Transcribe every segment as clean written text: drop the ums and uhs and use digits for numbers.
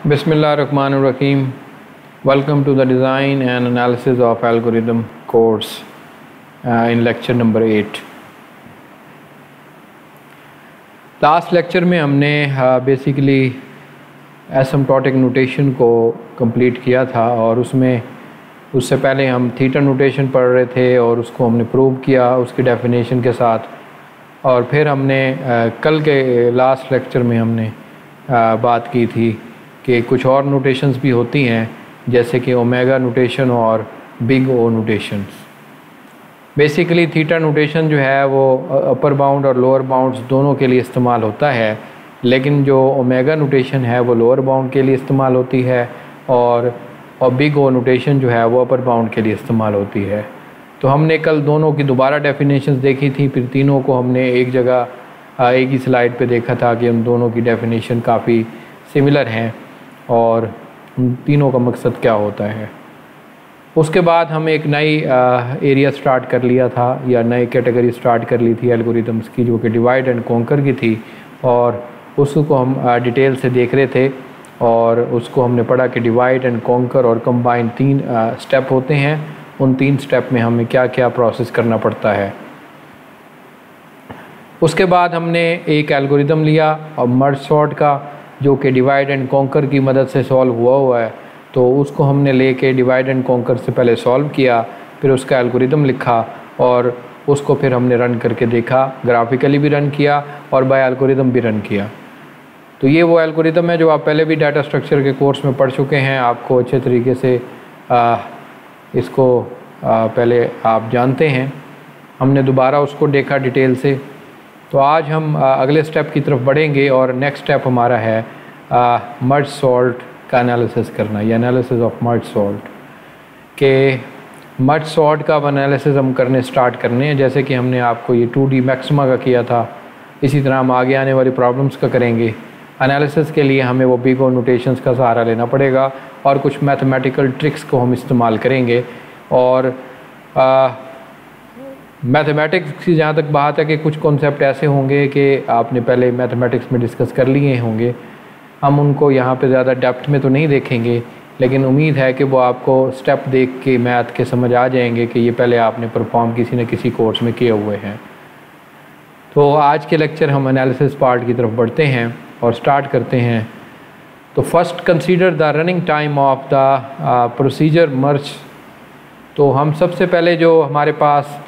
Bismillahirrahmanirrahim. Welcome to the design and analysis of algorithm course in lecture number 8. Last lecture में हमने basically asymptotic notation को complete किया था और उससे पहले हम थीटा नोटेशन पढ़ रहे थे और उसको हमने प्रूव किया उसकी डेफिनेशन के साथ। और फिर हमने कल के लास्ट लेक्चर में हमने बात की थी कि कुछ और नोटेशंस भी होती हैं जैसे कि ओमेगा नोटेशन और big O notations. Basically theta notation जो है वो अपर बाउंड और लोअर बाउंड्स दोनों के लिए इस्तेमाल होता है, लेकिन जो ओमेगा नोटेशन है वो लोअर बाउंड के लिए इस्तेमाल होती है और बिग ओ नोटेशन जो है वो अपर बाउंड के लिए इस्तेमाल होती है। तो हमने कल दोनों की दोबारा डेफिनेशंस देखी थी, फिर तीनों को हमने एक जगह एक ही स्लाइड पे देखा था कि उन दोनों की डेफिनेशन काफ़ी सिमिलर हैं और उन तीनों का मकसद क्या होता है। उसके बाद हम एक नई एरिया स्टार्ट कर लिया था या नई कैटेगरी स्टार्ट कर ली थी एल्गोरिथम्स की, जो कि डिवाइड एंड कॉन्कर की थी, और उसको हम डिटेल से देख रहे थे और उसको हमने पढ़ा कि डिवाइड एंड कॉन्कर और कंबाइन 3 स्टेप होते हैं। उन 3 स्टेप में हमें क्या क्या प्रोसेस करना पड़ता है। उसके बाद हमने एक एल्गोरिथम लिया और मर्ज सॉर्ट का, जो कि डिवाइड एंड कॉन्कर की मदद से सॉल्व हुआ है। तो उसको हमने लेके डिवाइड एंड कॉन्कर से पहले सॉल्व किया, फिर उसका एल्गोरिथम लिखा और उसको फिर हमने रन करके देखा, ग्राफिकली भी रन किया और बाय एल्गोरिथम भी रन किया। तो ये वो एल्गोरिथम है जो आप पहले भी डाटा स्ट्रक्चर के कोर्स में पढ़ चुके हैं, आपको अच्छे तरीके से इसको पहले आप जानते हैं। हमने दोबारा उसको देखा डिटेल से। तो आज हम अगले स्टेप की तरफ बढ़ेंगे और नेक्स्ट स्टेप हमारा है मर्ज सॉल्ट का एनालिसिस करना, या एनालिसिस ऑफ मर्ज सॉल्ट। के मर्ज सॉल्ट का एनालिसिस हम करने स्टार्ट करने हैं, जैसे कि हमने आपको ये 2D मैक्सिमा का किया था, इसी तरह हम आगे आने वाली प्रॉब्लम्स का करेंगे। एनालिसिस के लिए हमें वो बिग ओ नोटेशंस का सहारा लेना पड़ेगा और कुछ मैथमेटिकल ट्रिक्स को हम इस्तेमाल करेंगे। और मैथमेटिक्स की जहाँ तक बात है कि कुछ कॉन्सेप्ट ऐसे होंगे कि आपने पहले मैथमेटिक्स में डिस्कस कर लिए होंगे, हम उनको यहाँ पे ज़्यादा डेप्थ में तो नहीं देखेंगे, लेकिन उम्मीद है कि वो आपको स्टेप देख के मैथ के समझ आ जाएंगे कि ये पहले आपने परफॉर्म किसी न किसी कोर्स में किए हुए हैं। तो आज के लेक्चर हम एनालिसिस पार्ट की तरफ बढ़ते हैं और स्टार्ट करते हैं। तो first consider the running time of the procedure merge. तो हम सबसे पहले जो हमारे पास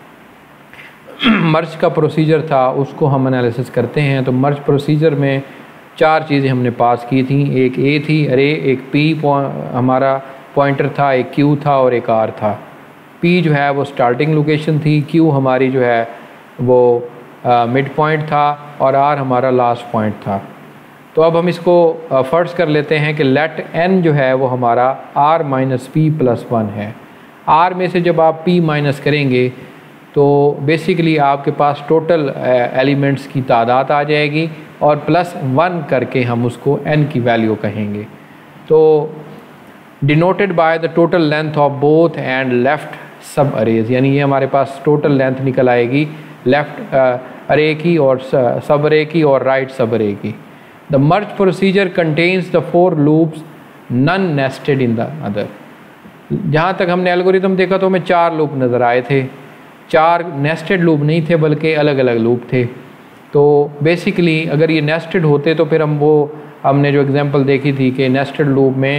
मर्ज का प्रोसीजर था उसको हम एनालिसिस करते हैं। तो मर्ज प्रोसीजर में 4 चीज़ें हमने पास की थी। एक ए थी अरे, एक पी हमारा पॉइंटर था, एक क्यू था और एक आर था। पी जो है वो स्टार्टिंग लोकेशन थी, क्यू हमारी जो है वो मिड पॉइंट था और आर हमारा लास्ट पॉइंट था। तो अब हम इसको फर्ज कर लेते हैं कि लेट एन जो है वो हमारा आर माइनस पी प्लस 1 है। आर में से जब आप पी माइनस करेंगे तो बेसिकली आपके पास टोटल एलिमेंट्स की तादाद आ जाएगी और प्लस 1 करके हम उसको n की वैल्यू कहेंगे। तो denoted by the total length of both and left sub arrays, यानी ये हमारे पास टोटल लेंथ निकल आएगी लेफ़्ट अरे की और सब अरे की और राइट सब अरे की। The merge procedure contains the 4 loops none nested in the other. जहाँ तक हमने एल्गोरिथम देखा तो हमें 4 लूप नज़र आए थे, 4 नेस्टेड लूप नहीं थे बल्कि अलग अलग लूप थे। तो बेसिकली अगर ये नेस्टेड होते तो फिर हमने जो एग्जांपल देखी थी कि नेस्टेड लूप में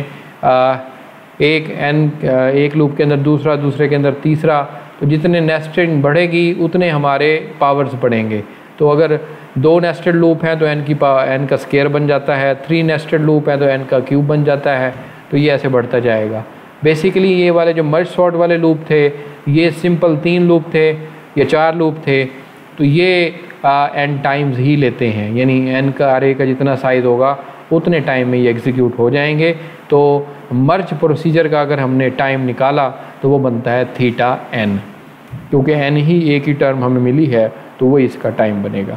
एक लूप के अंदर दूसरा, दूसरे के अंदर तीसरा, तो जितने नेस्टेड बढ़ेगी उतने हमारे पावर्स बढ़ेंगे। तो अगर 2 नेस्टेड लूप हैं तो n का स्केयर बन जाता है, 3 नेस्टेड लूप हैं तो n का क्यूब बन जाता है। तो ये ऐसे बढ़ता जाएगा। बेसिकली ये वाले जो मर्ज सॉर्ट वाले लूप थे ये सिंपल 3 लूप थे या 4 लूप थे, तो ये n टाइम्स ही लेते हैं, यानी n का अरे का जितना साइज़ होगा उतने टाइम में ये एग्जीक्यूट हो जाएंगे। तो मर्ज प्रोसीजर का अगर हमने टाइम निकाला तो वो बनता है थीटा n, क्योंकि n ही एक ही टर्म हमें मिली है तो वो इसका टाइम बनेगा।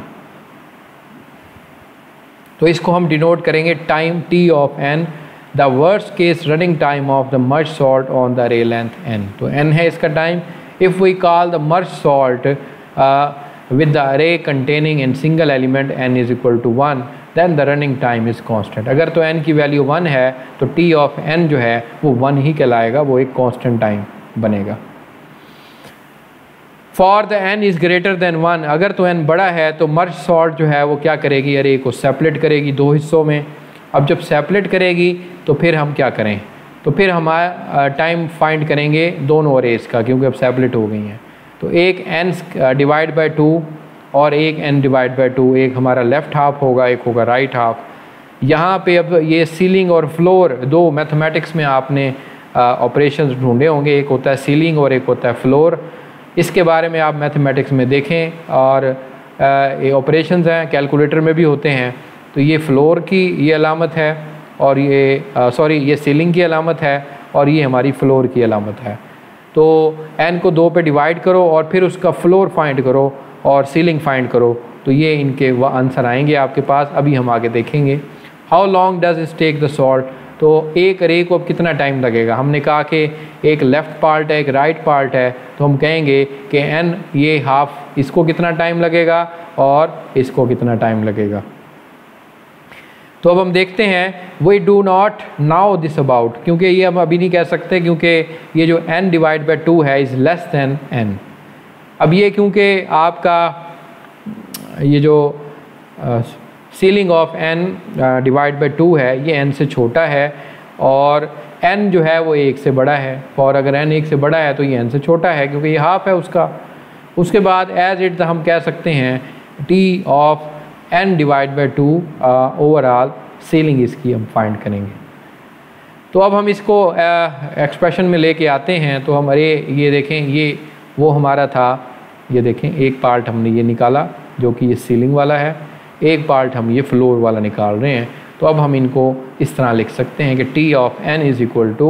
तो इसको हम डिनोट करेंगे time t of n, the worst case running time of the merge sort on the array length n। तो n है इसका time. If we call the merge sort with the array containing in single element n is equal to 1, then the running time is constant. अगर तो n की value 1 है तो t of n जो है वो 1 ही कहलाएगा, वो एक कांस्टेंट टाइम बनेगा। For the n is greater than 1, अगर तो n बड़ा है तो मर्ज सॉर्ट जो है वो क्या करेगी, अरे को सेपरेट करेगी 2 हिस्सों में। अब जब सेपरेट करेगी तो फिर हम क्या करें, तो फिर हमारा टाइम फाइंड करेंगे दोनों अरेज का, क्योंकि अब सेपरेट हो गई हैं। तो एक n डिवाइड बाई 2 और एक n डिवाइड बाई 2, एक हमारा लेफ़्ट हाफ होगा, एक होगा राइट हाफ। यहाँ पे अब ये सीलिंग और फ्लोर, दो मैथमेटिक्स में आपने ऑपरेशंस ढूंढे होंगे, एक होता है सीलिंग और एक होता है फ्लोर। इसके बारे में आप मैथमेटिक्स में देखें, और ये ऑपरेशंस हैं कैलकुलेटर में भी होते हैं। तो ये फ्लोर की ये अलामत है, और ये सीलिंग की अलामत है, और ये हमारी फ्लोर की अलामत है। तो n को 2 पे डिवाइड करो और फिर उसका फ्लोर फाइंड करो और सीलिंग फाइंड करो, तो ये इनके वह आंसर आएंगे आपके पास। अभी हम आगे देखेंगे। How long does it take the sort, तो एक अरे को अब कितना टाइम लगेगा। हमने कहा कि एक लेफ़्ट पार्ट है, एक राइट पार्ट है, तो हम कहेंगे कि n ये हाफ, इसको कितना टाइम लगेगा और इसको कितना टाइम लगेगा। तो अब हम देखते हैं, we do not now this about, क्योंकि ये हम अभी नहीं कह सकते, क्योंकि ये जो n डिवाइड बाई 2 है इज़ लेस दैन n। अब ये क्योंकि आपका ये जो ceiling of n divide by 2 है, ये n से छोटा है, और n जो है वो 1 से बड़ा है, और अगर n 1 से बड़ा है तो ये n से छोटा है, क्योंकि ये हाफ है उसका। उसके बाद एज इट हम कह सकते हैं t of n divide by 2 overall ceiling इसकी हम फाइंड करेंगे। तो अब हम इसको एक्सप्रेशन में लेके आते हैं। तो हम अरे ये देखें, ये वो हमारा था, ये देखें एक पार्ट हमने ये निकाला जो कि ये सीलिंग वाला है, एक पार्ट हम ये फ्लोर वाला निकाल रहे हैं। तो अब हम इनको इस तरह लिख सकते हैं कि t of n is equal to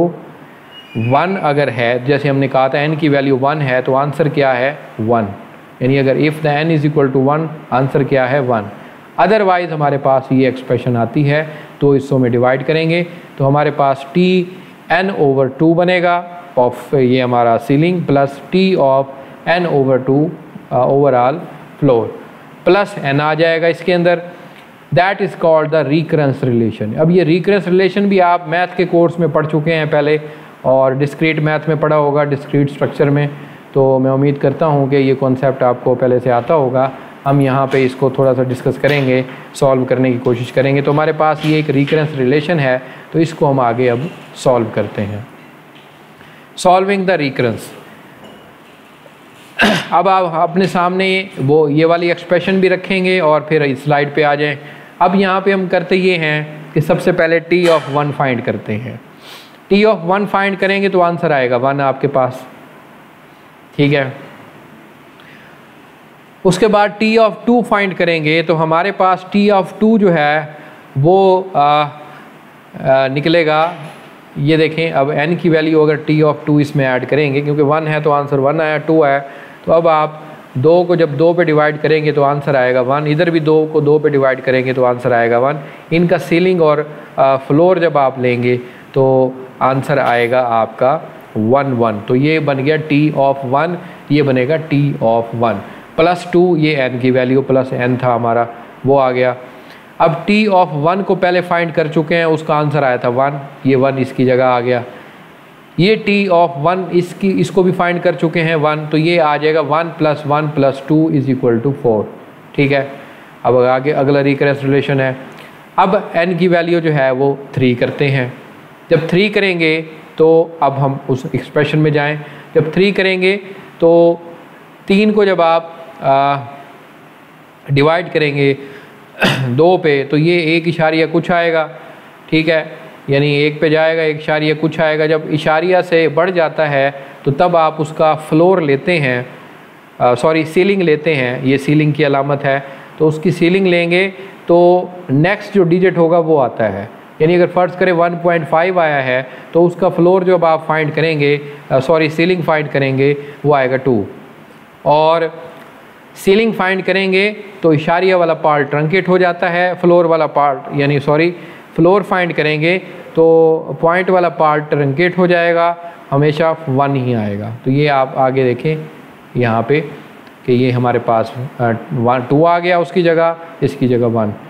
1 अगर है, जैसे हमने कहा था n की वैल्यू 1 है, तो आंसर क्या है 1, यानी अगर if the n is equal to 1, answer क्या है 1। अदरवाइज़ हमारे पास ये एक्सप्रेशन आती है, 2 हिस्सों में डिवाइड करेंगे तो हमारे पास t n ओवर 2 बनेगा ऑफ ये हमारा ceiling, plus t of n over 2 overall floor, plus n आ जाएगा इसके अंदर। That is called the recurrence relation. अब ये रिकरेंस रिलेशन भी आप मैथ के कोर्स में पढ़ चुके हैं पहले, और डिस्क्रीट मैथ में पढ़ा होगा, डिस्क्रीट स्ट्रक्चर में। तो मैं उम्मीद करता हूँ कि ये कॉन्सेप्ट आपको पहले से आता होगा। हम यहाँ पे इसको थोड़ा सा डिस्कस करेंगे, सॉल्व करने की कोशिश करेंगे। तो हमारे पास ये एक रिकरेंस रिलेशन है, तो इसको हम आगे अब सॉल्व करते हैं। Solving the recurrence. अब आप अपने सामने वो ये वाली एक्सप्रेशन भी रखेंगे और फिर इस स्लाइड पे आ जाएं। अब यहाँ पे हम करते ये हैं कि सबसे पहले t ऑफ 1 फाइंड करते हैं। t ऑफ 1 फाइंड करेंगे तो आंसर आएगा 1 आपके पास, ठीक है। उसके बाद t ऑफ 2 फाइंड करेंगे तो हमारे पास t ऑफ 2 जो है वो निकलेगा, ये देखें। अब n की वैल्यू अगर t ऑफ 2 इसमें ऐड करेंगे, क्योंकि 1 है तो आंसर 1 आया, 2 है, तो अब आप 2 को जब 2 पे डिवाइड करेंगे तो आंसर आएगा 1। इधर भी 2 को 2 पे डिवाइड करेंगे तो आंसर आएगा 1। इनका सीलिंग और फ्लोर जब आप लेंगे तो आंसर आएगा आपका 1 1। तो ये बन गया t ऑफ 1, ये बनेगा t ऑफ 1 प्लस 2, ये n की वैल्यू प्लस n था हमारा, वो आ गया। अब t ऑफ 1 को पहले फाइंड कर चुके हैं, उसका आंसर आया था 1, ये 1 इसकी जगह आ गया। ये t ऑफ 1 इसको भी फाइंड कर चुके हैं 1, तो ये आ जाएगा 1 plus 1 plus 2 is equal to 4, ठीक है। अब आगे अगला रिकरेंस रिलेशन है। अब n की वैल्यू जो है वो 3 करते हैं। जब 3 करेंगे तो अब हम उस एक्सप्रेशन में जाएं। जब 3 करेंगे तो 3 को जब आप डिवाइड करेंगे 2 पे तो ये 1 इशारिया कुछ आएगा, ठीक है, यानी 1 पे जाएगा 1 इशारिया कुछ आएगा। जब इशारिया से बढ़ जाता है तो तब आप उसका फ्लोर लेते हैं, सीलिंग लेते हैं, ये सीलिंग की अलामत है, तो उसकी सीलिंग लेंगे तो नेक्स्ट जो डिजिट होगा वो आता है। यानी अगर फ़र्ज़ करें 1.5 आया है तो उसका फ्लोर जब आप फाइंड करेंगे, सीलिंग फाइंड करेंगे, वो आएगा 2। और सीलिंग फाइंड करेंगे तो इशारिया वाला पार्ट ट्रंकेट हो जाता है, फ्लोर वाला पार्ट यानी फ्लोर फाइंड करेंगे तो पॉइंट वाला पार्ट ट्रंकेट हो जाएगा, हमेशा 1 ही आएगा। तो ये आप आगे देखें यहाँ पे कि ये हमारे पास 2 आ गया उसकी जगह, इसकी जगह 1।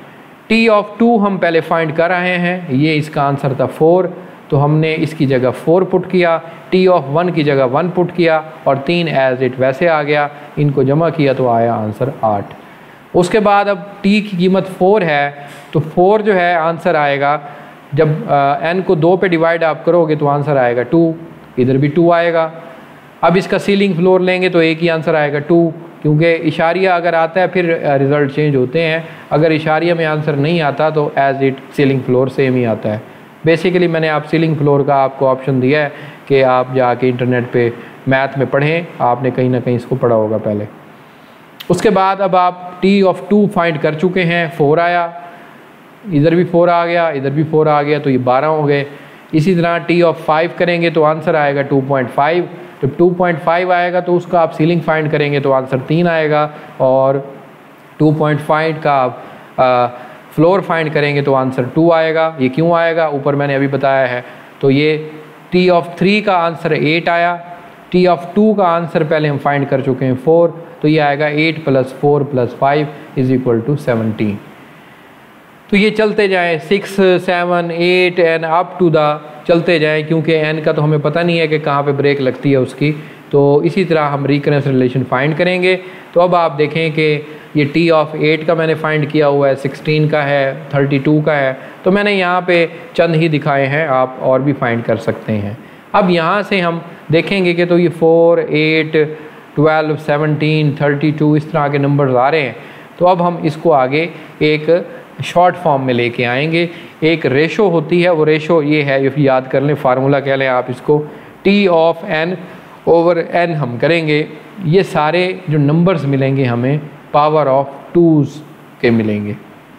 टी ऑफ 2 हम पहले फाइंड कर रहे हैं, ये इसका आंसर था 4, तो हमने इसकी जगह 4 पुट किया, टी ऑफ 1 की जगह 1 पुट किया और 3 एज इट वैसे आ गया, इनको जमा किया तो आया आंसर 8। उसके बाद अब टी की कीमत 4 है, तो 4 जो है आंसर आएगा, जब n को 2 पे डिवाइड आप करोगे तो आंसर आएगा 2, इधर भी 2 आएगा। अब इसका सीलिंग फ्लोर लेंगे तो एक ही आंसर आएगा 2, क्योंकि इशारिया अगर आता है फिर रिज़ल्ट चेंज होते हैं, अगर इशारिया में आंसर नहीं आता तो as it ceiling floor same ही आता है। बेसिकली मैंने आप सीलिंग फ्लोर का आपको ऑप्शन दिया है कि आप जाके इंटरनेट पे मैथ में पढ़ें, आपने कहीं ना कहीं इसको पढ़ा होगा पहले। उसके बाद अब आप टी ऑफ 2 फाइंड कर चुके हैं, 4 आया, इधर भी 4 आ गया, इधर भी 4 आ गया, तो ये 12 हो गए। इसी तरह टी ऑफ 5 करेंगे तो आंसर आएगा 2.5, जब 2.5 आएगा तो उसका आप सीलिंग फाइंड करेंगे तो आंसर 3 आएगा, और 2.5 का आप फ्लोर फाइंड करेंगे तो आंसर 2 आएगा। ये क्यों आएगा ऊपर मैंने अभी बताया है। तो ये टी ऑफ 3 का आंसर 8 आया, टी ऑफ 2 का आंसर पहले हम फाइंड कर चुके हैं 4, तो ये आएगा 8 + 4 + 5 = 17। तो ये चलते जाएं 6, 7, 8 एंड अप टू द चलते जाएं, क्योंकि n का तो हमें पता नहीं है कि कहाँ पे ब्रेक लगती है उसकी। तो इसी तरह हम रिकरेंस रिलेशन फाइंड करेंगे। तो अब आप देखें कि ये टी ऑफ 8 का मैंने फाइंड किया हुआ है, 16 का है, 32 का है, तो मैंने यहाँ पे चंद ही दिखाए हैं, आप और भी फाइंड कर सकते हैं। अब यहाँ से हम देखेंगे कि तो ये 4, 8, 12, 17, 32 इस तरह के नंबर्स आ रहे हैं। तो अब हम इसको आगे एक शॉर्ट फॉर्म में लेके आएंगे। एक रेशो होती है, वो रेशो ये है, ये याद कर लें, फार्मूला कह लें आप इसको, टी ऑफ n/n हम करेंगे। ये सारे जो नंबर्स मिलेंगे हमें पावर ऑफ 2s के मिलेंगे,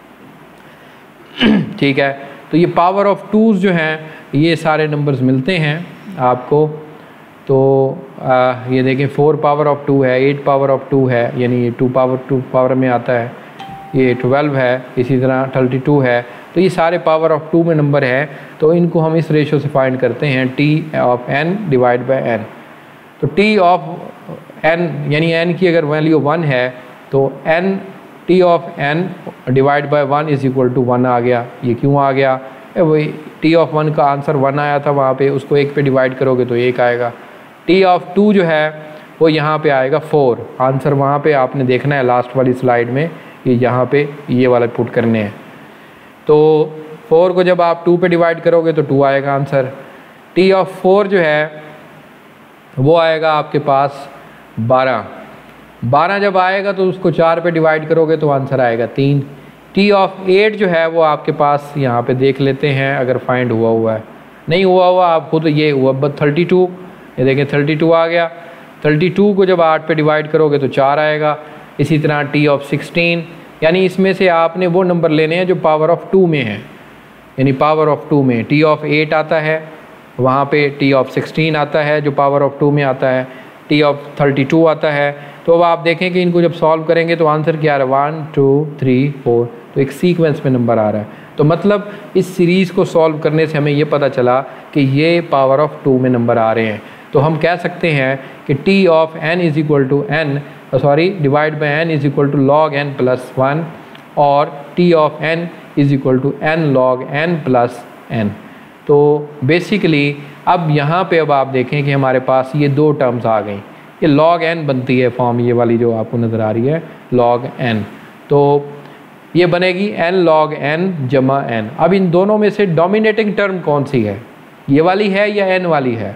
ठीक है। तो ये पावर ऑफ 2s जो हैं, ये सारे नंबर्स मिलते हैं आपको। तो ये देखें 4 पावर ऑफ 2 है, 8 पावर ऑफ 2 है, यानी ये 2 पावर में आता है, ये 12 है, इसी तरह 32 है। तो ये सारे पावर ऑफ 2 में नंबर है, तो इनको हम इस रेशो से फाइंड करते हैं, टी ऑफ n / n। तो टी ऑफ n यानी n की अगर वैल्यू 1 है तो टी ऑफ n / 1 = 1 आ गया। ये क्यों आ गया? वही टी ऑफ 1 का आंसर 1 आया था वहाँ पे, उसको 1 पे डिवाइड करोगे तो 1 आएगा। टी ऑफ 2 जो है वो यहाँ पे आएगा 4, आंसर वहाँ पे आपने देखना है लास्ट वाली स्लाइड में, ये यहाँ पे ये वाला पुट करने हैं। तो 4 को जब आप 2 पे डिवाइड करोगे तो 2 आएगा आंसर। टी ऑफ 4 जो है वो आएगा आपके पास 12 जब आएगा तो उसको 4 पे डिवाइड करोगे तो आंसर आएगा 3। टी ऑफ 8 जो है वो आपके पास यहाँ पे देख लेते हैं, अगर फाइंड हुआ है, नहीं हुआ आप खुद, ये हुआ 32, ये देखें 32 आ गया। 32 को जब 8 पे डिवाइड करोगे तो 4 आएगा। इसी तरह टी ऑफ 16, यानी इसमें से आपने वो नंबर लेने हैं जो पावर ऑफ 2 में है, यानी पावर ऑफ 2 में टी ऑफ 8 आता है, वहाँ पे टी ऑफ 16 आता है जो पावर ऑफ 2 में आता है, टी ऑफ 32 आता है। तो अब आप देखें कि इनको जब सॉल्व करेंगे तो आंसर क्या आ रहा है, 1, 2, 3, 4, तो एक सीक्वेंस में नंबर आ रहा है। तो मतलब इस सीरीज़ को सॉल्व करने से हमें ये पता चला कि ये पावर ऑफ 2 में नंबर आ रहे हैं। तो हम कह सकते हैं कि t of n = n divide by n = log n + 1 और t of n = n log n + n। तो बेसिकली अब यहाँ पे अब आप देखें कि हमारे पास ये 2 टर्म्स आ गई, ये log n बनती है फॉर्म, ये वाली जो आपको नज़र आ रही है log n, तो ये बनेगी n log n जमा n। अब इन दोनों में से डोमिनेटिंग टर्म कौन सी है, ये वाली है या n वाली है?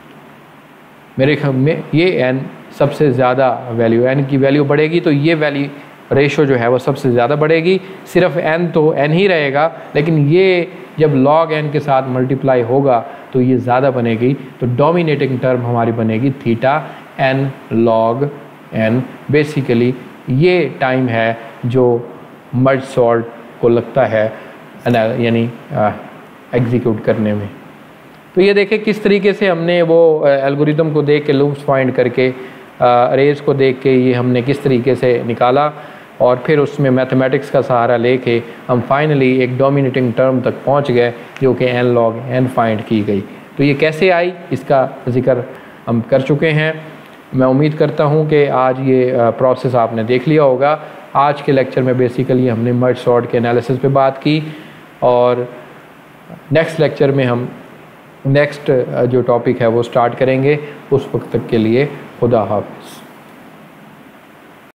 मेरे ख्याल में ये n सबसे ज़्यादा वैल्यू, n की वैल्यू बढ़ेगी तो ये वैल्यू रेशो जो है वो सबसे ज़्यादा बढ़ेगी। सिर्फ n तो n ही रहेगा, लेकिन ये जब log n के साथ मल्टीप्लाई होगा तो ये ज़्यादा बनेगी। तो डोमिनेटिंग टर्म हमारी बनेगी theta n log n। Basically ये टाइम है जो मर्ज सॉल्ट को लगता है यानी एग्जीक्यूट करने में। तो ये देखें किस तरीके से हमने वो एल्गोरिदम को देख के, लूप्स फाइंड करके, अरेज को देख के ये हमने किस तरीके से निकाला, और फिर उसमें मैथमेटिक्स का सहारा लेके हम फाइनली एक डोमिनेटिंग टर्म तक पहुंच गए जो कि n log n फाइंड की गई। तो ये कैसे आई इसका जिक्र हम कर चुके हैं। मैं उम्मीद करता हूं कि आज ये प्रोसेस आपने देख लिया होगा। आज के लेक्चर में बेसिकली हमने मर्ज सॉर्ट के एनालिसिस पे बात की, और नेक्स्ट लेक्चर में हम नेक्स्ट जो टॉपिक है वो स्टार्ट करेंगे। उस वक्त तक के लिए खुदा हाफिज़।